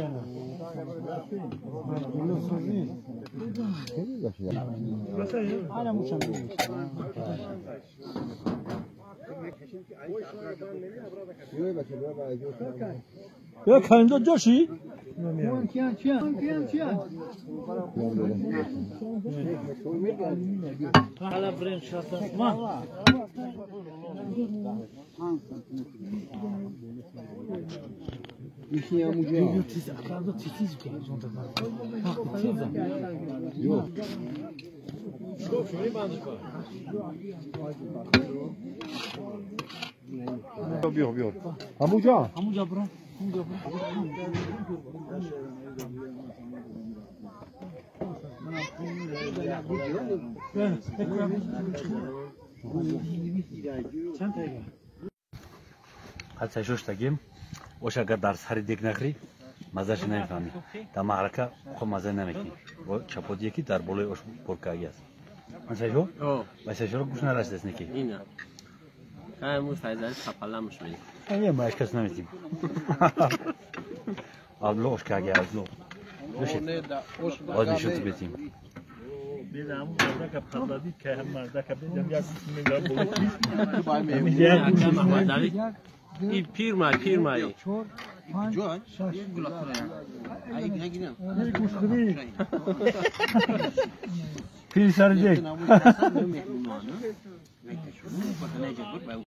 یا کنجا جاشی؟ حالا بریم شاتم ما یکی هم اونجا تیز که بیار همونجا برو چند تایی حتی شوش تگیم وش اگر درس هری دیگ نخری مزهش نمیفهمی در معرکه خود مزه نمیکنی و چپودی یکی در بالای اش پرکایی است مسیحو مسیحو رو گوش نرسید است نکی اینه همون فایده خپلمش میدی یه ماش کس نمیتیم آبلوش کاگی آبلو آدی شد بیتیم بیدم مرده که پردادید که هم مرده که بیدم یک میلیار بولید این پیر مایی جوان پیر سر دیگ